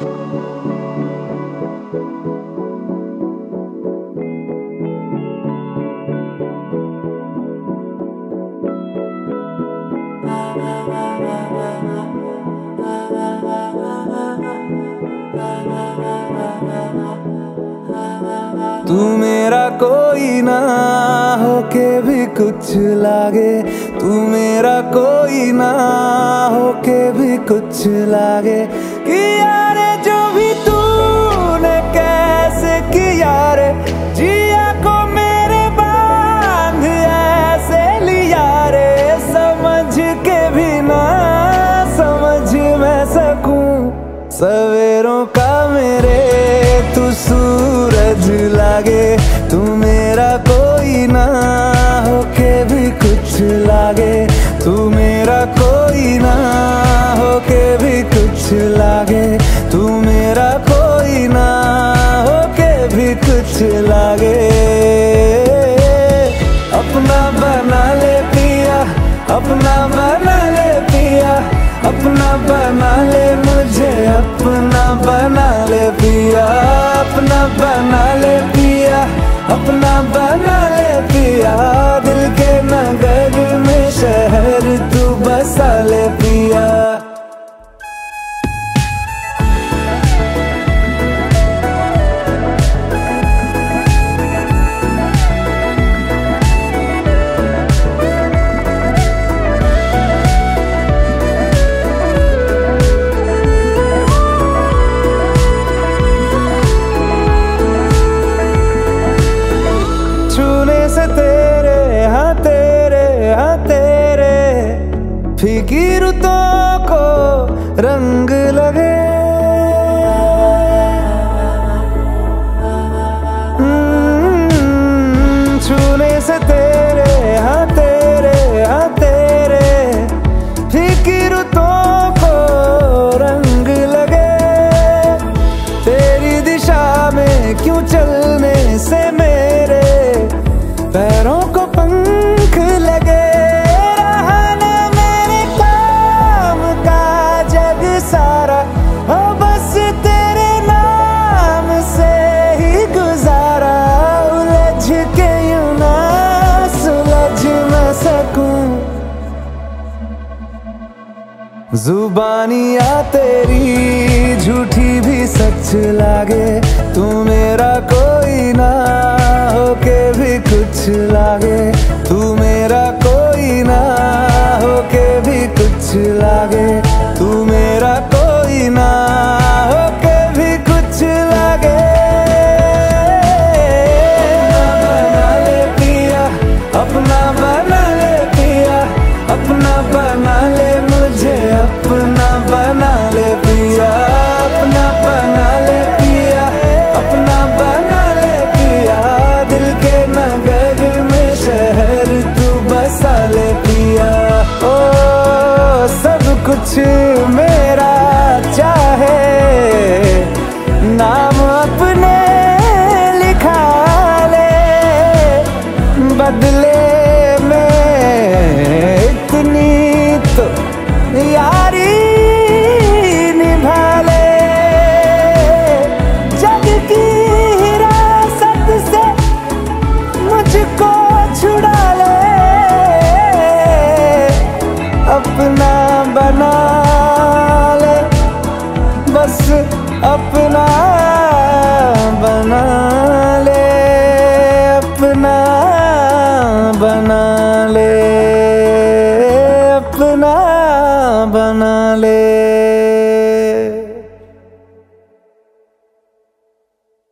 तू मेरा कोई ना होके भी कुछ लागे, तू मेरा कोई ना होके भी कुछ लागे। कि यारे जो भी तूने कैसे किया रे, जिया को मेरे बांध ऐसे लिया रे। समझ के भी ना समझ मैं सकूं सवेरों का मेरे तू सूरज लागे। तू मेरा कोई ना होके भी कुछ लागे, तू मेरा कोई ना होके भी कुछ लागे। तू मेरा कोई ना होके भी कुछ लागे। अपना बना ले पिया, अपना बना ले पिया, अपना बना ले मुझे, अपना बना ले पिया, अपना बना ले पिया, अपना बना ले पिया। दिल के नगर में शहर तू बसा ले पिया। फीकी रुतों को रंग लगे, छूने से तेरे हाँ तेरे हाँ तेरे। फीकी रुतों को रंग लगे, तेरी दिशा में क्यों चलने से मेरे पैरों को पंख लगे। बस तेरे नाम से ही गुजारा, उलझ के यूं ना सुलझ न सकूं। जुबानियाँ तेरी झूठी भी सच लागे, तू मेरा कोई ना होके भी कुछ लागे। तू मेरा कोई ना होके भी कुछ लागे, तू मेरा कोई ना होके भी कुछ लागे। अपना बना ले पिया, अपना बना ले मुझे, अपना बना ले पिया, अपना बना ले पिया, अपना बना ले पिया। दिल के नगर में शहर तू बसा ले पिया। ओ सब कुछ मेरा चाहे, नाम अपने लिखा ले, बदले में इतनी तो यारी निभा ले। जग की हिरासत से मुझको छुड़ा ले, अपना बना ले, बस अपना बना ले, अपना बना ले, अपना बना ले।